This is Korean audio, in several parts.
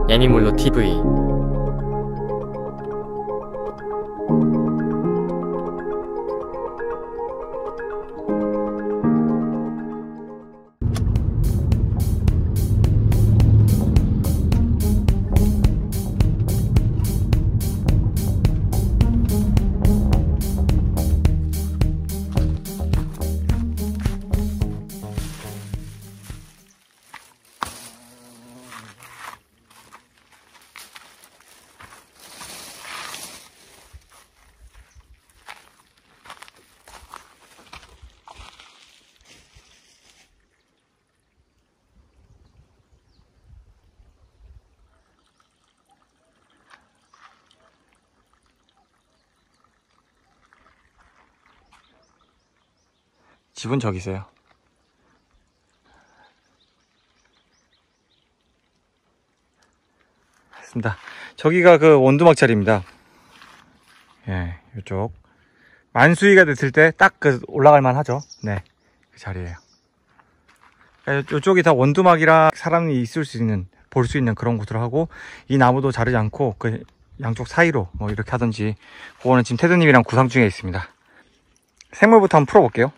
애니몰로 TV. 집은 저기 있어요. 맞습니다. 저기가 그 원두막 자리입니다. 예, 이쪽 만수위가 됐을 때 딱 그 올라갈만 하죠. 네, 그 자리예요. 이쪽이 다 원두막이라 사람이 있을 수 있는, 볼 수 있는 그런 곳으로 하고, 이 나무도 자르지 않고 그 양쪽 사이로 뭐 이렇게 하든지, 그거는 지금 테드님이랑 구상 중에 있습니다. 생물부터 한번 풀어볼게요.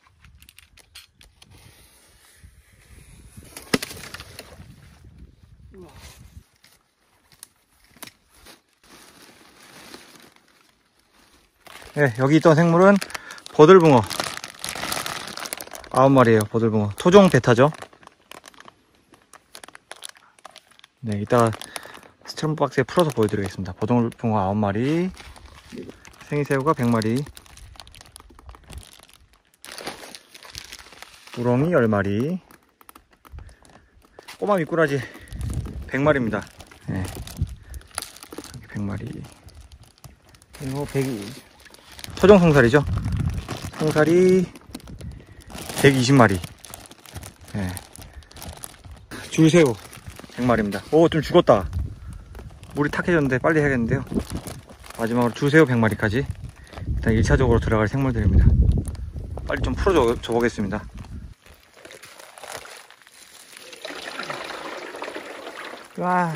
네, 여기 있던 생물은 버들붕어 9마리예요. 버들붕어 토종 베타죠. 네, 이따가 스티로폼 박스에 풀어서 보여드리겠습니다. 버들붕어 9마리, 생이새우가 100마리, 우렁이 10마리, 꼬마 미꾸라지 100마리입니다. 네, 100마리. 그리고 토종 송사리죠. 송사리 120마리. 네. 줄새우 100마리입니다. 오, 좀 죽었다. 물이 탁해졌는데 빨리 해야겠는데요. 마지막으로 줄새우 100마리까지 일단 1차적으로 들어갈 생물들입니다. 빨리 좀 풀어줘 보겠습니다. 와.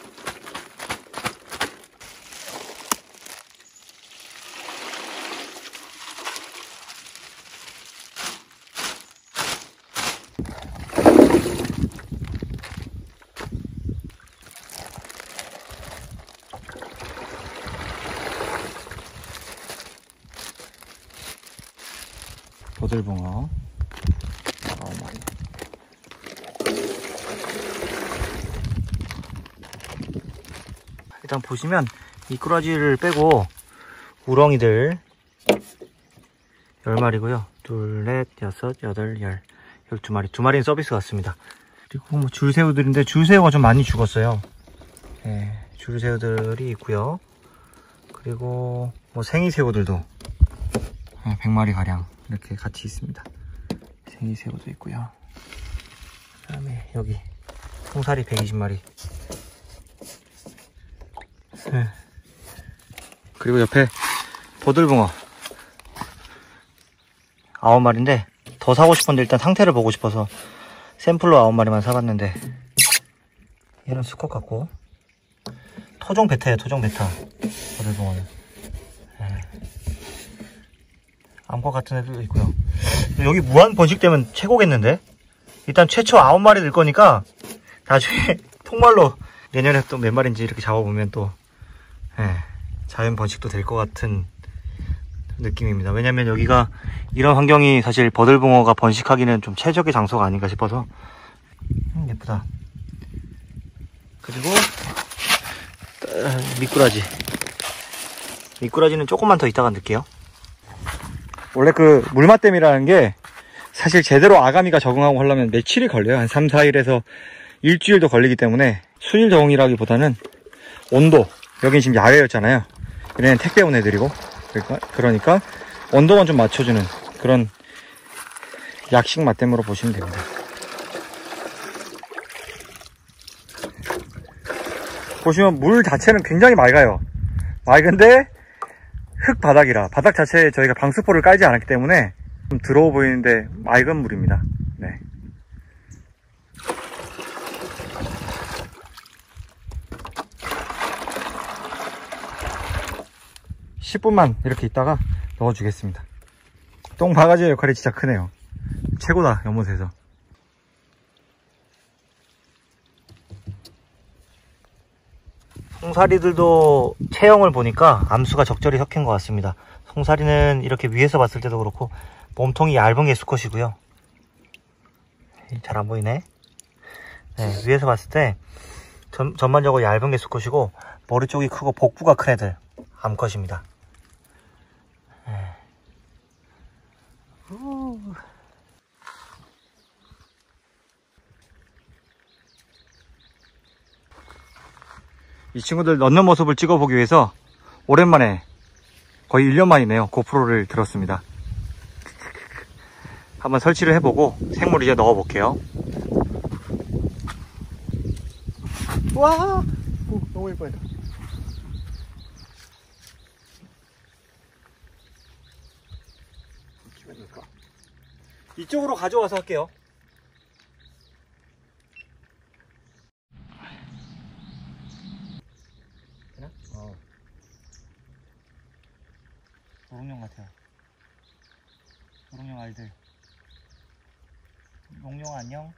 버들붕어 9마리. 일단 보시면 미꾸라지를 빼고 우렁이들 10마리고요. 둘, 넷, 여섯, 여덟, 12마리. 2마리는 서비스 같습니다. 그리고 뭐 줄새우들인데 줄새우가 좀 많이 죽었어요. 네, 줄새우들이 있고요. 그리고 뭐 생이새우들도 100마리 가량 이렇게 같이 있습니다. 생이새우도 있고요. 그 다음에 여기 송사리 120마리. 네. 그리고 옆에 버들붕어 9마리인데 더 사고 싶었는데 일단 상태를 보고 싶어서 샘플로 9마리만 사봤는데, 얘는 수컷 같고 토종 베타예요. 토종 베타 버들붕어는. 네. 암컷 같은 애들도 있고요. 여기 무한 번식되면 최고겠는데? 일단 최초 9마리 될 거니까 나중에 통말로 내년에 또 몇 마리인지 이렇게 잡아보면 또 자연 번식도 될 것 같은 느낌입니다. 왜냐면 여기가 이런 환경이 사실 버들붕어가 번식하기는 좀 최적의 장소가 아닌가 싶어서. 예쁘다. 그리고 미꾸라지는 조금만 더 이따가 넣을게요. 원래 그 물맛댐이라는 게 사실 제대로 아가미가 적응하고 하려면 며칠이 걸려요. 한 3, 4일에서 일주일도 걸리기 때문에 수일 적응이라기보다는 온도, 여긴 지금 야외였잖아요. 얘네는 택배 온 애들이고, 그러니까 온도만 좀 맞춰주는 그런 약식 맛댐으로 보시면 됩니다. 보시면 물 자체는 굉장히 맑아요. 맑은데 흙 바닥이라, 바닥 자체에 저희가 방수포를 깔지 않았기 때문에 좀 더러워 보이는데 맑은 물입니다. 네. 10분만 이렇게 있다가 넣어주겠습니다. 똥 바가지의 역할이 진짜 크네요. 최고다, 연못에서. 송사리들도 체형을 보니까 암수가 적절히 섞인 것 같습니다. 송사리는 이렇게 위에서 봤을 때도 그렇고 몸통이 얇은 게 수컷이고요. 잘 안 보이네. 네, 위에서 봤을 때 전반적으로 얇은 게 수컷이고 머리 쪽이 크고 복부가 큰 애들 암컷입니다. 네. 이 친구들 넣는 모습을 찍어보기 위해서 오랜만에 거의 1년 만이네요. 고프로를 들었습니다. 한번 설치를 해보고 생물 이제 넣어볼게요. 와, 오, 너무 예뻐요. 이쪽으로 가져와서 할게요. 되나? 도롱뇽 같아요. 도롱뇽 알들. 농룡 안녕.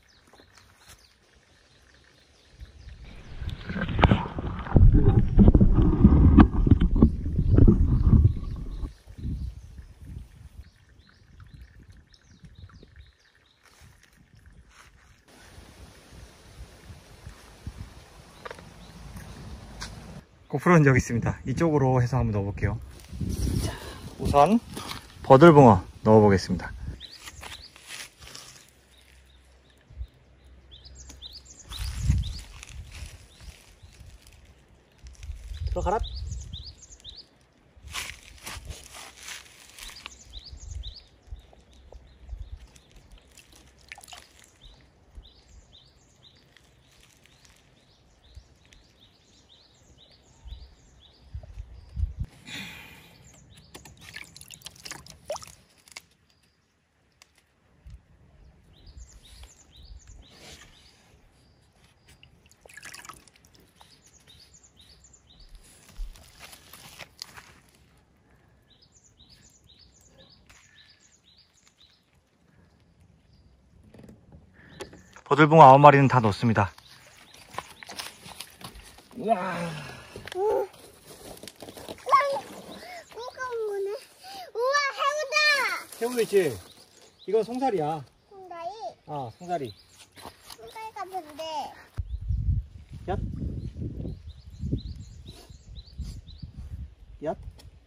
고프로는 여기 있습니다. 이쪽으로 해서 한번 넣어볼게요. 자, 우선 버들붕어 넣어보겠습니다. 들어가라. 버들붕어 9마리는 다 넣습니다. 우와. 우와, 해우다! 새우도 있지? 이건 송사리야. 송다리? 송사리. 송다리가 뭔데? 얏. 얏.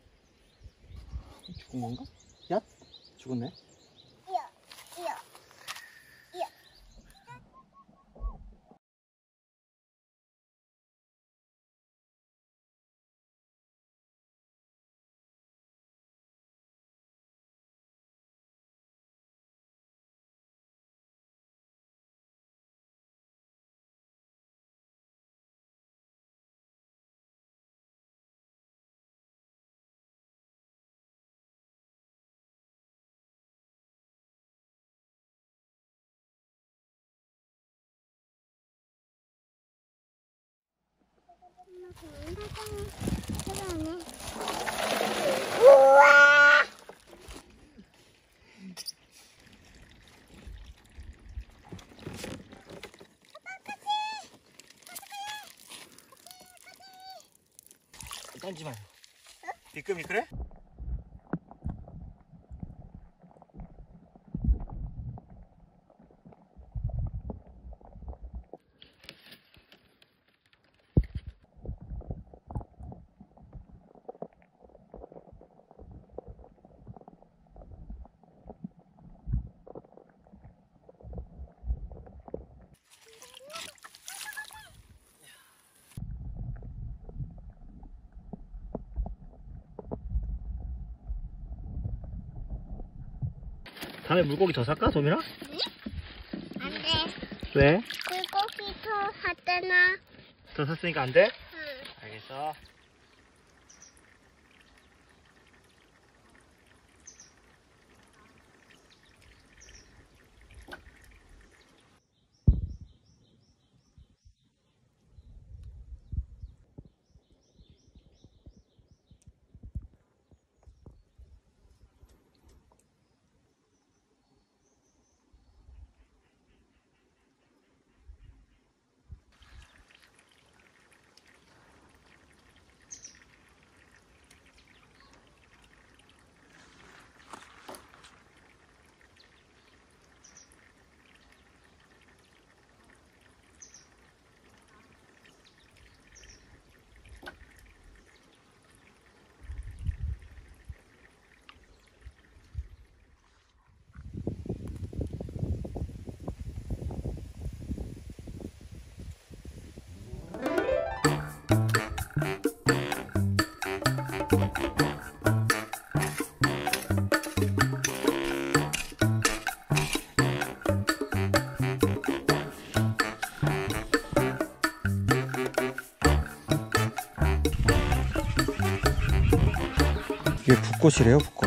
죽은 건가? 얏. 죽었네. 이어, 이어, 이어. 우와! 던지 마요. 비끔이 그래? 다음에 물고기 더 살까, 도민아? 안 돼. 왜? 물고기 더 샀잖아. 더 샀으니까 안 돼? 응. 알겠어. 이게 붓꽃이래요, 붓꽃.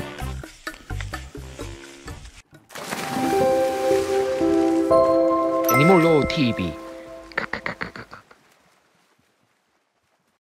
애니몰로 TV